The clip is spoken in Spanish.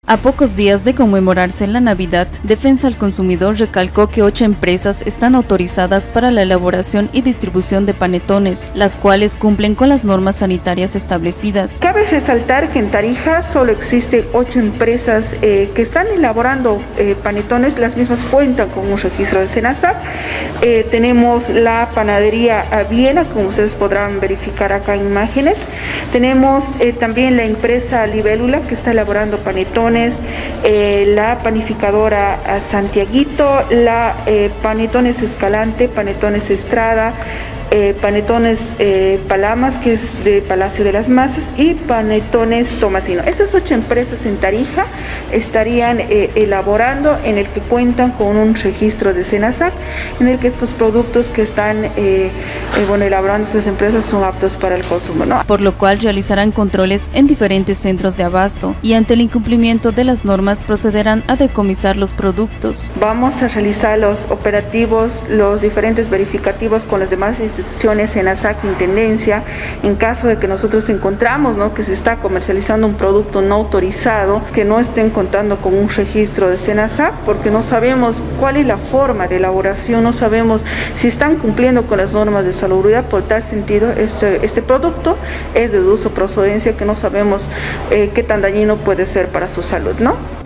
A pocos días de conmemorarse la Navidad, Defensa al Consumidor recalcó que 8 empresas están autorizadas para la elaboración y distribución de panetones, las cuales cumplen con las normas sanitarias establecidas. Cabe resaltar que en Tarija solo existen 8 empresas que están elaborando panetones, las mismas cuentan con un registro de SENASAC. Tenemos la panadería Viena, como ustedes podrán verificar acá en imágenes. Tenemos también la empresa Libélula, que está elaborando panetones, la panificadora Santiaguito, la Panetones Escalante, Panetones Estrada, Panetones Palamas, que es de Palacio de las Masas, y Panetones Tomasino. Estas 8 empresas en Tarija estarían elaborando, en el que cuentan con un registro de SENASAC, en el que estos productos que están elaborando estas empresas son aptos para el consumo, ¿no? Por lo cual realizarán controles en diferentes centros de abasto y ante el incumplimiento de las normas procederán a decomisar los productos. Vamos a realizar los operativos, los diferentes verificativos con las demás instituciones, SENASAC, Intendencia, en caso de que nosotros encontramos, ¿no?, que se está comercializando un producto no autorizado, que no estén contando con un registro de SENASAC, porque no sabemos cuál es la forma de elaboración, no sabemos si están cumpliendo con las normas de salubridad. Por tal sentido, este producto es de dudosa procedencia, que no sabemos qué tan dañino puede ser para su salud, ¿no?